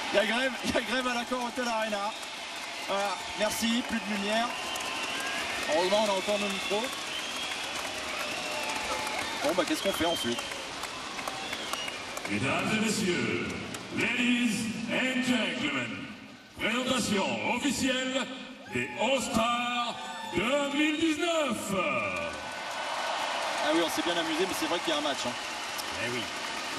Il y a grève à la Corotel Arena. Voilà, merci, plus de lumière. Heureusement, on a encore nos micros. Bon, bah, qu'est-ce qu'on fait ensuite? Mesdames et messieurs, ladies and gentlemen, présentation officielle des All-Stars 2019. Ah oui, on s'est bien amusé, mais c'est vrai qu'il y a un match. Hein. Eh oui.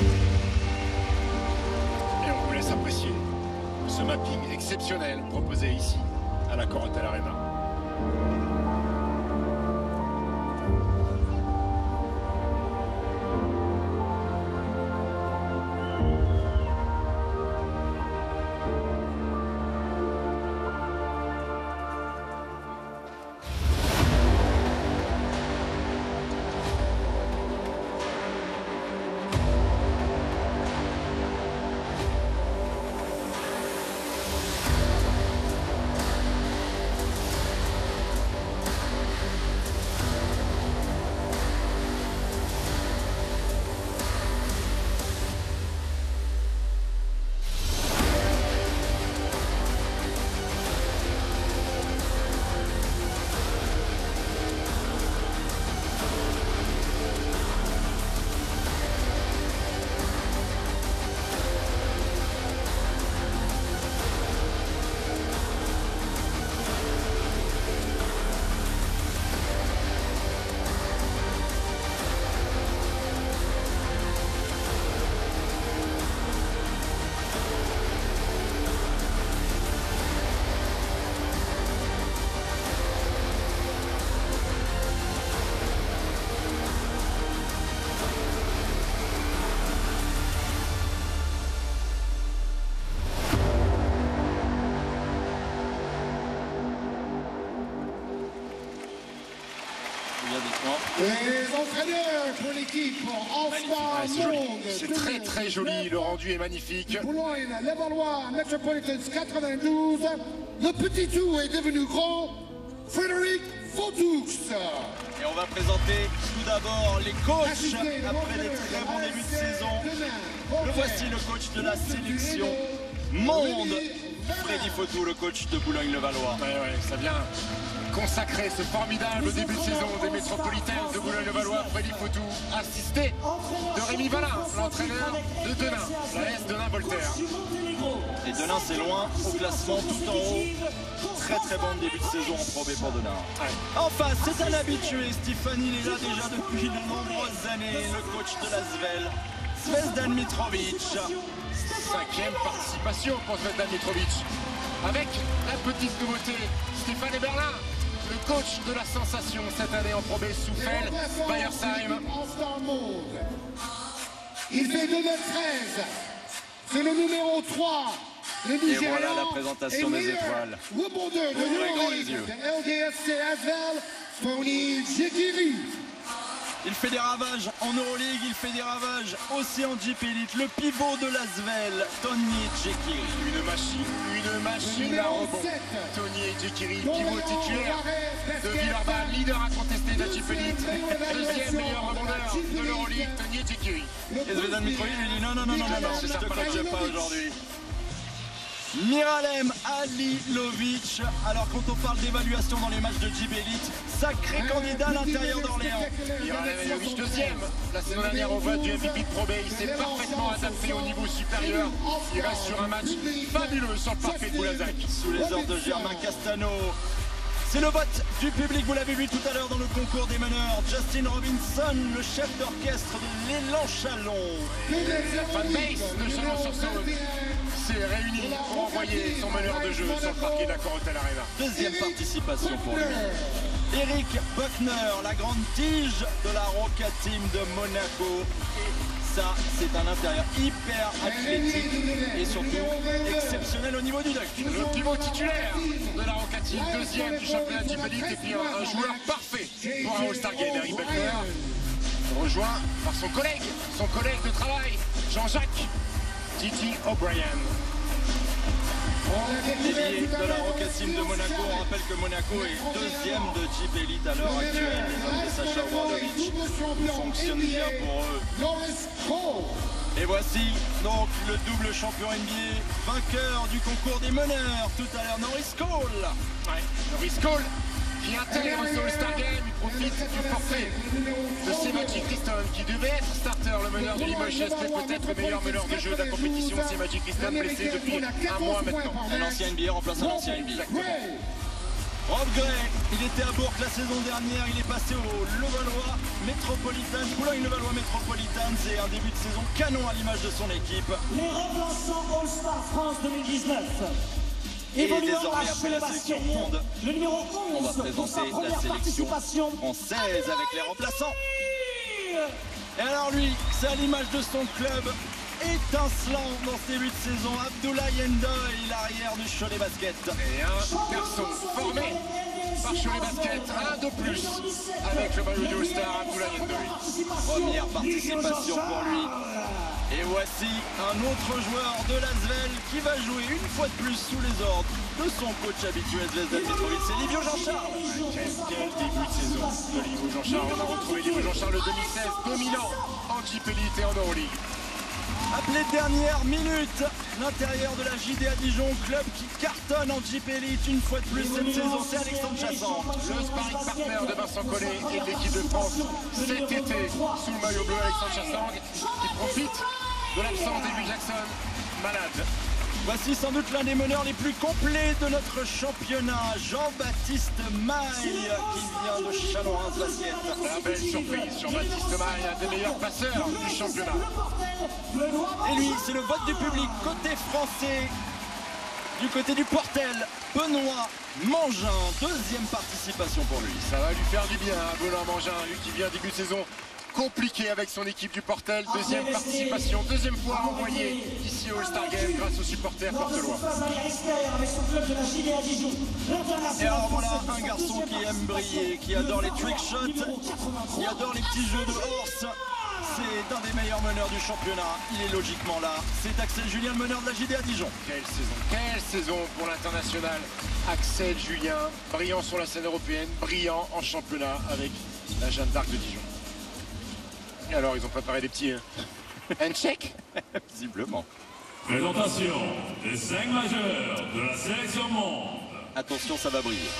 Et on vous laisse apprécier ce mapping exceptionnel proposé ici à la Corotel Arena. Les entraîneurs pour l'équipe All-Star Monde. C'est très très joli, le rendu est magnifique. Boulogne, Levallois, Metropolitans 92. Le petit tout est devenu grand. Frédéric Vaudoux. Et on va présenter tout d'abord les coachs après des très bons débuts de saison. Le voici, le coach de la sélection monde, Freddy Fautou, le coach de Boulogne-le-Valois. Ouais, ça vient consacrer ce formidable début de saison des Métropolitains de Boulogne-le-Valois. Freddy Fautou, assisté de Rémi Valin, l'entraîneur de Denain, la S Denain-Voltaire. Et Denain, c'est loin au classement, tout en haut. Très bon début de saison en Pro B pour Denain. Ouais. Enfin, c'est un habitué, Stéphane, il est là déjà depuis de nombreuses années, le coach de la Svel, Zvezdan Mitrovic. 5e participation pour Zvezdan Mitrovic. Avec la petite nouveauté, Stéphane Eberlin, le coach de la sensation cette année en Pro B, Souffel, Bayersheim. Il fait 2m13. C'est le numéro 3. Le Et voilà la présentation des étoiles. Rebondeur de Ouvrez grand les yeux. LDSC Asvel, Tony Jekiri. Il fait des ravages en Euroleague, il fait des ravages aussi en Jeep Elite. Le pivot de la Svel, Tony Jekiri. Une machine à rebond. Tony Jekiri, pivot titulaire de Villeurbanne, leader incontesté de la Jeep Elite. Deuxième meilleur rebondeur de l'Euroleague, Tony Jekiri. Et Zvezdan Mitrovic lui dit non, je te coache pas aujourd'hui. Miralem Halilovic. Alors quand on parle d'évaluation dans les matchs de Jeep Elite, sacré candidat à l'intérieur d'Orléans. Miralem Halilovic deuxième. La saison dernière au vote du MVP de Pro B, il s'est parfaitement adapté au niveau supérieur. Il reste sur un match fabuleux sur le parquet de Boulazac. Sous les ordres de Germain Castano. C'est le vote du public, vous l'avez vu tout à l'heure dans le concours des meneurs. Justin Robinson, le chef d'orchestre de l'Élan Chalon. La fanbase de Chalon-sur-Saône s'est réunie pour envoyer son meneur de jeu sur le parquet de la Corotel Arena. Deuxième participation pour lui. Eric Buckner, la grande tige de la Roca Team de Monaco. Ça, c'est un intérieur hyper athlétique et surtout exceptionnel au niveau du duck. Le pivot titulaire de la Roca Team, deuxième du championnat Jeep Elite et puis un joueur parfait pour un All-Star Game. Eric Buckner, rejoint par son collègue de travail, Jean-Jacques Titi O'Brien. Délié de la Roca Team de Monaco. On rappelle que Monaco est deuxième de Jeep Elite à l'heure actuelle. Les hommes de Sacha Obradovic fonctionnent bien pour eux. Et voici donc le double champion NBA, vainqueur du concours des meneurs tout à l'heure, Norris Cole. Ouais, Norris Cole qui intègre ce All-Star Game, il profite du forfait de Semaji Christon qui devait être starter, le meneur de Limoges SP, peut-être le meilleur meneur de jeu de la compétition. Semaji Christon blessé depuis un mois maintenant. Un ancien NBA remplace un ancien NBA. Rob Gray, il était à Bourg la saison dernière, il est passé au Levallois Métropolitain, Boulogne-Levallois Métropolitain, c'est un début de saison canon à l'image de son équipe. Les remplaçants All-Star France 2019. Et Évoluant désormais à après la sélection basket, monde, le numéro on va 11 pour sa présenter la première sélection participation. française avec les remplaçants. Et alors lui, c'est à l'image de son club, étincelant dans ce début de saison, Abdoulaye Ndoye, l'arrière du Cholet Basket. Et un garçon formé par Cholet Basket, un de plus avec le maillot du All-Star, Abdoulaye Ndoye. Première participation pour lui. Et voici un autre joueur de l'Asvel qui va jouer une fois de plus sous les ordres de son coach habituel Zvezda Petrovic, c'est Livio Jean-Charles. Quel début de saison de Livio Jean-Charles. On a retrouvé Livio Jean-Charles 2016, 2000 ans en JP Elite et en Euroleague. Appelé dernière minute, l'intérieur de la JDA Dijon, club qui cartonne en JP Elite une fois de plus cette saison, c'est Alexandre Chassan. Le sparring partner de Vincent Collet et de l'équipe de France cet été sous le maillot bleu, Alexandre Chassang qui profite de l'absence d'Edwin Jackson, malade. Voici sans doute l'un des meneurs les plus complets de notre championnat, Jean-Baptiste Maille, qui vient de Châlons-Reims Basket. La belle surprise, Jean-Baptiste Maille, un des meilleurs passeurs du championnat. Et lui, c'est le vote du public côté français. Du côté du Portel, Benoît Mangin, deuxième participation pour lui. Ça va lui faire du bien, hein, Benoît Mangin, lui qui vient début de saison compliqué avec son équipe du Portel. Deuxième participation, deuxième fois envoyé ici au All-Star Game grâce aux supporters portelois. Et alors voilà un garçon qui aime briller, qui adore les trick shots, qui adore les petits jeux de horse. C'est un des meilleurs meneurs du championnat, il est logiquement là. C'est Axel Julien, le meneur de la JDA Dijon. Quelle saison pour l'international. Axel Julien, brillant sur la scène européenne, brillant en championnat avec la Jeanne d'Arc de Dijon. Et alors, ils ont préparé des petits handshakes. Visiblement. Présentation des 5 majeurs de la sélection monde. Attention, ça va briller.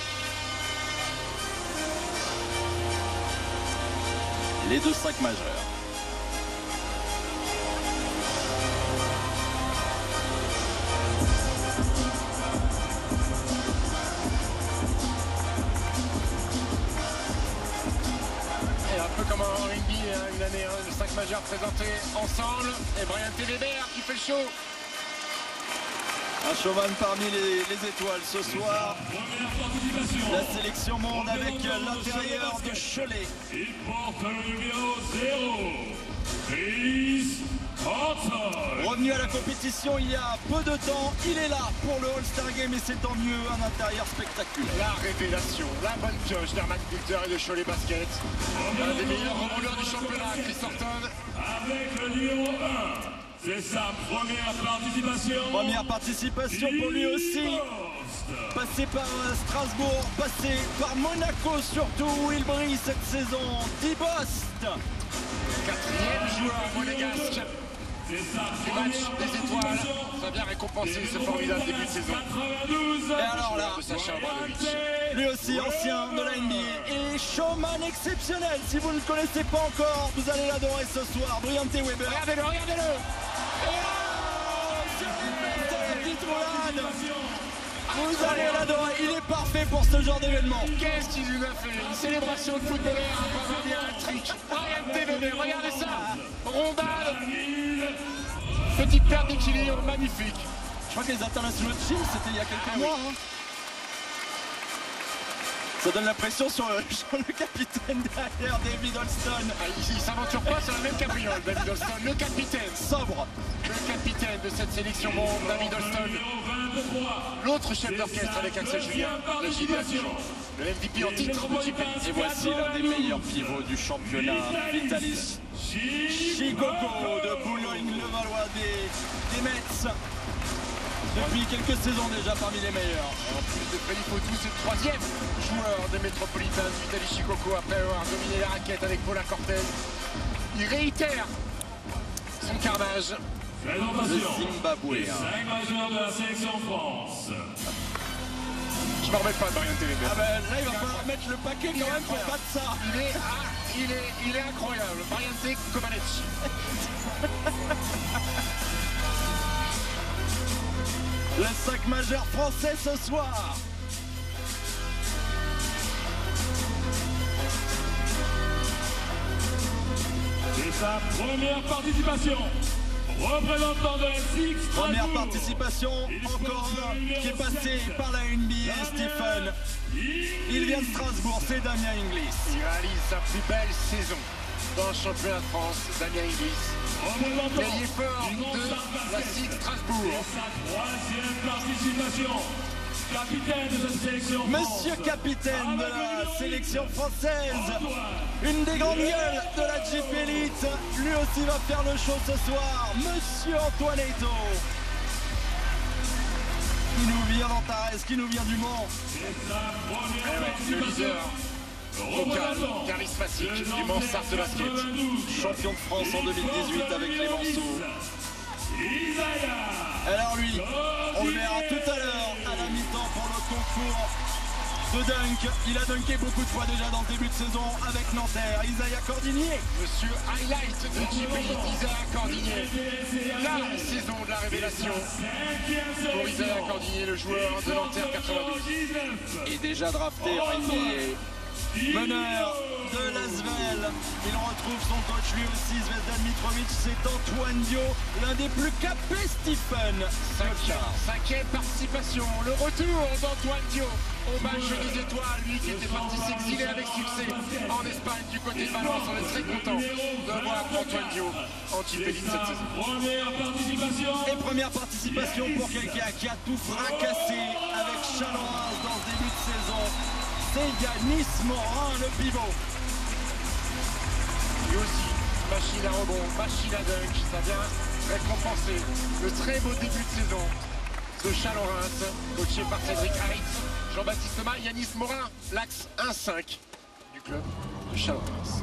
Les 2-5 majeurs. Comme en rugby, une année, les 5 majeurs présentés ensemble. Et Brian Weber qui fait le show. Un showman parmi les étoiles ce soir. La sélection monde avec l'intérieur de Cholet. Il porte le numéro 0, Chris Horton. Revenu à la compétition il y a peu de temps, il est là pour le All-Star Game et c'est tant mieux, un intérieur spectaculaire. La révélation, la bonne pioche d'Herman Coulter et de Cholet Basket. Un des meilleurs rebondeurs du championnat, Chris Horton. Avec le numéro 1, c'est sa première participation. Première participation pour lui aussi. Passé par Strasbourg, passé par Monaco surtout, où il brille cette saison. Dibost. Quatrième joueur monégasque du match des étoiles. Ça a bien récompensé ce formidable début de saison. Et alors là, De Sacha Obradovic. lui aussi ancien de la NBA et showman exceptionnel. Si vous ne le connaissez pas encore, vous allez l'adorer ce soir. Brian Weber. Regardez-le, regardez-le. Vous allez l'adorer, il est parfait pour ce genre d'événement. Qu'est-ce qu'il nous a fait? Une célébration de footballeur, un trick. Brian Weber, regardez ça. Rondade. Petite perte d'équilibre, magnifique. Je crois que les internationaux de Chine, c'était il y a quelques mois. Hein. Ça donne l'impression sur le capitaine derrière, David Holston. Ah, il s'aventure pas sur la même cabriole, David Holston. Le capitaine. Sobre. Le capitaine de cette sélection monde, David Holston. L'autre chef d'orchestre avec Axel Julien, le JDA Dijon. Le MVP en titre de JP. Et voici l'un des meilleurs pivots du championnat, Vitalis Chigogo de Boulogne-Levallois des Mets. Depuis quelques saisons déjà parmi les meilleurs. En plus de Freddy Fotou, c'est le troisième joueur des Métropolitains, Vitaly Chicoco, après avoir dominé la raquette avec Paula Cortez. Il réitère son carnage. Le Zimbabwe. Les 5 majeurs de la sélection France. Je me remets pas de Brian Télémé. Ah ben là il va falloir mettre le paquet quand même pour battre ça. Il est incroyable. Brian Komaneci. Le 5 majeur français ce soir. C'est sa première participation. Représentant de SX Strasbourg. Première participation, encore un qui est passé par la NBA, Stephen. Il vient de Strasbourg, c'est Damien Inglis. Il réalise sa plus belle saison dans le championnat de France, Damien Inglis. L'ailier fort de la SIG Strasbourg. Et sa troisième participation. Capitaine de cette sélection France. Monsieur capitaine de la sélection française, une des grandes gueules de la Jeep Elite, lui aussi va faire le show ce soir, Monsieur Antoine Eto. Qui nous vient d'Antares, qui nous vient du Mans. Le leader vocal, charismatique du Mans Sarthe de basket. Champion de France en 2018 avec les Manceaux. Alors lui, on le verra tout à l'heure à la mi-temps pour le concours de dunk. Il a dunké beaucoup de fois déjà dans le début de saison avec Nanterre. Isaiah Cordinier. Monsieur Highlight de JP, Isaiah Cordinier. La saison de la révélation pour Isaiah Cordinier, le joueur de Nanterre 92. Et déjà drafté en NBA. Meneur de l'Asvel, il retrouve son coach lui aussi, Zvezdan Mitrovic, c'est Antoine Dio, l'un des plus capés, Stephen. Cinquième participation, le retour d'Antoine Dio au match des étoiles, lui qui était parti s'exiler avec succès en Espagne du côté de Valence. On est très content de voir Antoine Dio en Jeep Elite cette saison. Première participation. Et première participation pour quelqu'un qui a tout fracassé avec Chalon-Reims dans ce début de saison. C'est Yanis Morin, le pivot. Lui aussi, machine à rebond, machine à dunk, ça vient récompenser le très beau début de saison de Chalon-Reims, coaché par Cédric Haritz, Jean-Baptiste Thomas, Yanis Morin, l'axe 1-5 du club de Chalon-Reims.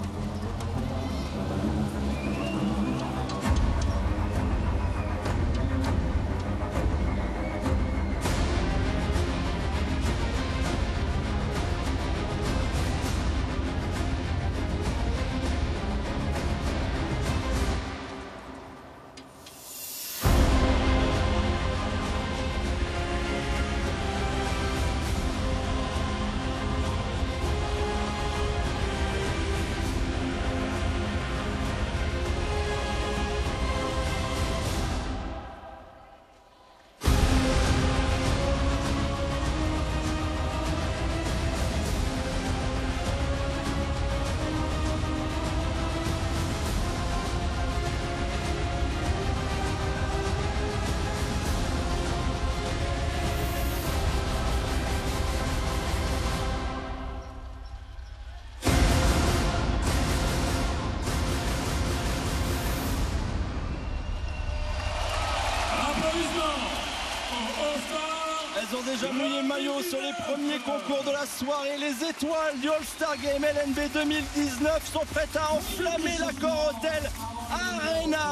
Elles ont déjà mouillé le maillot sur les premiers concours de la soirée. Les étoiles du All-Star Game LNB 2019 sont prêtes à enflammer l'accord Hotel Arena.